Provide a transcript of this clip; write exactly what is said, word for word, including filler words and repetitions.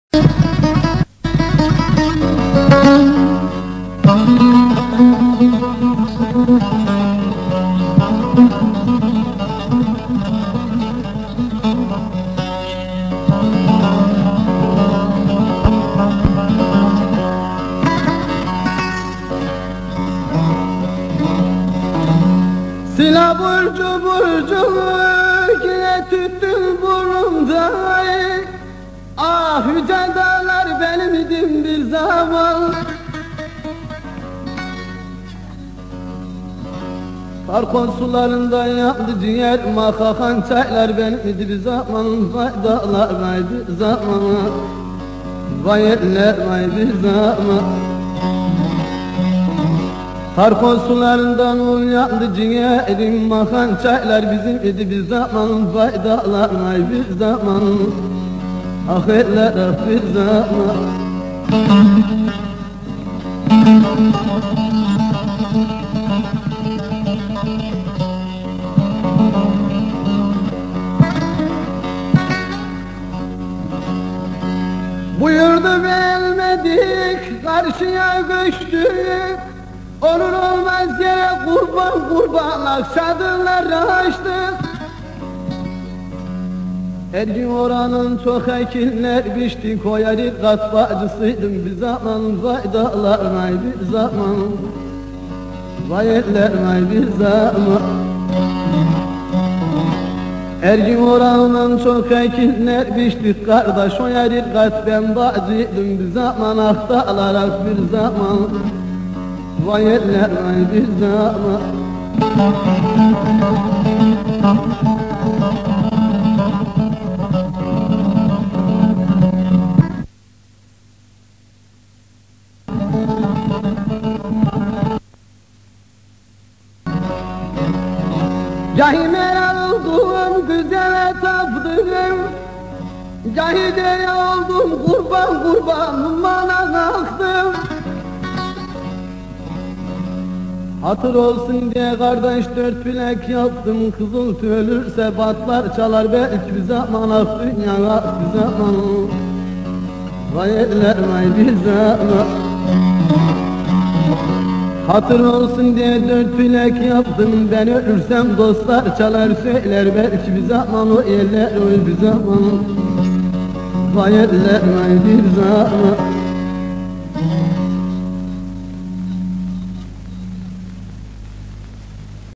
Silah burcu burcu yine tüttün burnumda. Ah yüce dağlar benim idim bir zaman. Karkon sularında yandı ciğer, makakan çaylar benim idi bir zaman. Vay dağlar vay bir zaman, vay eller vay bir zaman. Karkon sularından ul yandı ciğerim, makan çaylar bizim idi bir zaman. Vay dağlar vay bir zaman, ah eller ah bir zaman. Buyurdu bilmedik, karşıya göçtük. Olur olmaz yere kurban kurbanlar çadırları açtık. Her gün oranın çok ekinler biçti, koyarı katbacısıydım bir zaman. Vay dağlar vay bir zaman, vay eller vay bir zaman. Her gün oranın çok ekinler biçtik kardeş, koyarı kat ben bacıydım bir zaman. Ah dağlar ah bir zaman, vay eller vay bir zaman. Gahi meral oldum güzele tapdım, gahi de oldum kurban kurban bana aktım. Hatır olsun diye kardeş dört bilek yaptım, kızıl ölürse batlar çalar belki bir zaman. Ah dünya bir zaman, vay eller vay bir zaman. Hatır olsun diye dört bilek yaptım, ben ölürsem dostlar çalar söyler belki bir zaman. O eller o bir zaman, vay eller vay bir zaman.